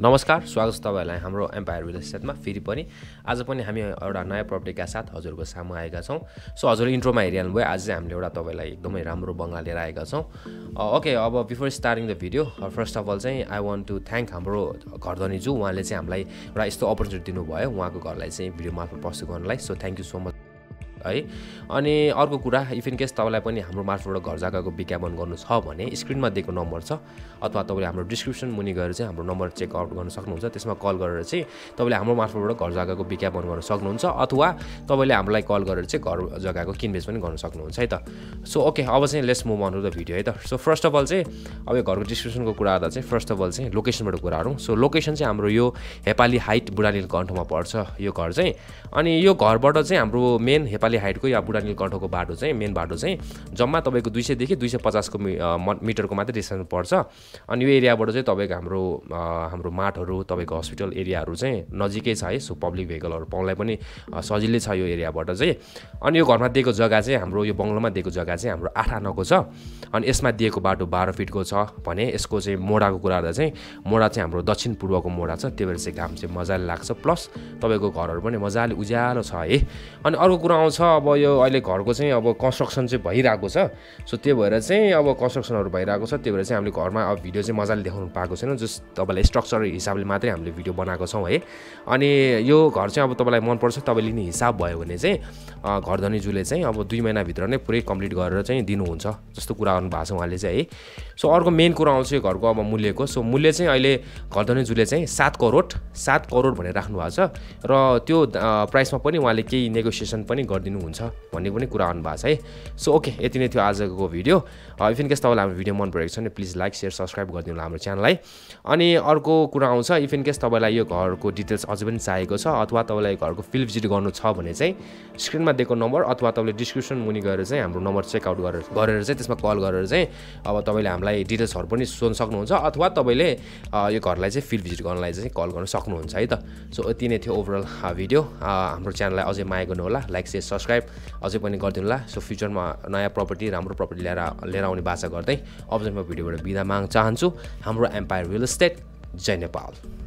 नमस्कार, स्वागत छ तपाईहरुलाई हाम्रो एम्पायर रियल एस्टेटमा फेरि पनि आज पनि हामी एउटा नयाँ प्रपर्टीका साथ हजुरको सामु आएका छौं। सो हजुर इन्ट्रोमा हेरिहाल्नु भयो, आज चाहिँ हामीले एउटा तपाईलाई एकदमै राम्रो बंगला लिएर आएका छौं। ओके, अब before starting the video first of all चाहिँ आई वान्ट टु थ्यांक हाम्रो घरधनीजु, उहाँले चाहिँ हामीलाई एउटा यस्तो अपर्च्युनिटी दिनुभयो उहाँको घरलाई चाहिँ भिडियो मार्फत प्रस्तुत गर्नलाई। So thank you so much है। अनि अर्को कुरा, इफ इन केस तपाईलाई पनि हाम्रो मार्फतबाट घर जग्गाको विज्ञापन गर्नु छ भने स्क्रिनमा दिएको नम्बर छ अथवा तपाईले हाम्रो डिस्क्रिप्सन मुनि गएर चाहिँ हाम्रो नम्बर चेक आउट गर्न सक्नुहुन्छ। त्यसमा कल गरेर चाहिँ तपाईले हाम्रो मार्फतबाट घर जग्गाको विज्ञापन गर्न सक्नुहुन्छ अथवा तपाईले हामीलाई कल गरेर चाहिँ घर जग्गाको किनबेच पनि गर्न सक्नुहुन्छ है त। सो ओके, अब चाहिँ let's move on to the video है त। सो फर्स्ट अफ अल चाहिँ अब यो घरको डिस्क्रिप्सनको कुरा गर्दा चाहिँ फर्स्ट अफ अल चाहिँ लोकेसनबाट कुरा गरौँ। सो लोकेसन चाहिँ हाम्रो यो हेपाली हाइट बुढानीलकण्ठमा पर्छ यो घर चाहिँ। अनि यो घरबाट चाहिँ हाम्रो मेन हेपाली हाइटको या बुढानीलकण्ठको बाटो चाहिँ मेन बाटो चाहिँ जम्मा तपाईको 200 देखि 250 को मिटरको मात्रै डिस्टेन्स पर्छ। अनि यो एरियाबाट चाहिँ तपाईको हाम्रो माटहरू तपाईको हस्पिटल एरियाहरू चाहिँ नजिकै छ है। सो पब्लिक भेहिकलहरू पाउनलाई पनि सजिलै छ यो एरियाबाट चाहिँ। अनि यो घरमा दिएको जग्गा चाहिँ हाम्रो यो बंगलोमा दिएको जग्गा चाहिँ हाम्रो 8 आनाको छ। अनि यसमा दिएको बाटो 12 फिटको छ भने यसको चाहिँ मोडाको कुरा गर्दा चाहिँ मोडा चाहिँ हाम्रो दक्षिण पूर्वको मोडा छ, त्यही भएर चाहिँ घाम चाहिँ मजाले लाग्छ, प्लस तपाईको घरहरू पनि मजाले उज्यालो छ है। अनि अर्को कुरा आउँछ, अब यो अहिले घरको चाहिँ अब कन्स्ट्रक्सन चाहिँ भइरहेको छ। सो त्यो भएर चाहिँ अब कन्स्ट्रक्सनहरू भइरहेको छ, त्यही भएर चाहिँ हामीले घरमा अब भिडियो चाहिँ मजाले देखाउनु पाएको छैन, जस्ट तपाईलाई स्ट्रक्चर हिसाबले मात्रै हामीले भिडियो बनाएको छौँ है। अनि यो घर चाहिँ अब तपाईलाई मनपर्छ, तपाईले लिने हिसाब भयो भने चाहिँ घरधनीजुले चाहिँ अब 2 महिनाभित्र नै पुरै कम्प्लिट गरेर चाहिँ दिनुहुन्छ जस्तो कुरा गर्नु भएको छ उहाँले चाहिँ है। सो अर्को मेन कुरा आउँछ यो घरको अब मूल्यको। सो मूल्य चाहिँ अहिले घरधनीजुले चाहिँ 7 करोड भनेर राख्नु भएको छ र त्यो प्राइसमा पनि उहाँले केही नेगोसिएसन पनि गरिदिनुहुन्छ भन्ने पनि कुरा गर्नु भएको छ है। सो ओके, यति नै थियो आजको भिडियो। इफ इन केस तपाईँलाई हाम्रो भिडियो मन परेको छ भने प्लिज लाइक शेयर सब्सक्राइब गरिदिनु हाम्रो च्यानललाई। अनि अर्को कुरा आउँछ, इफ इन केस तपाईँलाई यो घरको डिटेल्स अझै पनि चाहिएको छ अथवा तपाईँलाई घरको फिल्ड भिजिट गर्नु छ भने चाहिँ स्क्रिनमा दिएको नम्बर अथवा तपाईँले डिस्क्रिप्सन मुनि गएर चाहिँ हाम्रो नम्बर चेकआउट गरेर चाहिँ त्यसमा कल गरेर चाहिँ अब तपाईँले हामीलाई डिटेल्सहरू पनि सोध्न सक्नुहुन्छ अथवा तपाईँले यो घरलाई चाहिँ फिल्ड भिजिट गर्नलाई चाहिँ कल गर्न सक्नुहुन्छ है त। सो यति नै थियो ओभरअल भिडियो। हाम्रो च्यानललाई अझै माया गर्नु होला, लाइक शेयर सब्सक्राइब अझै पनि गरिदिनु होला। सो फ्युचरमा नयाँ प्रपर्टी राम्रो प्रपर्टी लिएर आउने बाचा गर्दै अब चाहिँ म भिडियोबाट बिदा माग्न चाहन्छु। हाम्रो एम्पायर रियल एस्टेट, जय नेपाल।